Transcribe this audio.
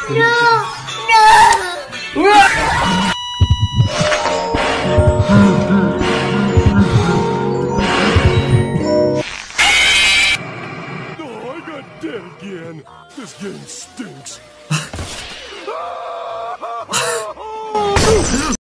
No! Oh, I got dead again. This game stinks.